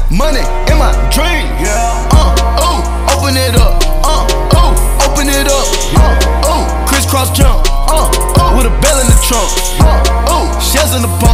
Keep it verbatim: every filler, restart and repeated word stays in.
Money in my dream. Yeah. Uh, oh, open it up. Uh, oh, open it up. Uh, oh, crisscross jump. Uh, oh, with a bell in the trunk. Uh, oh, shells in the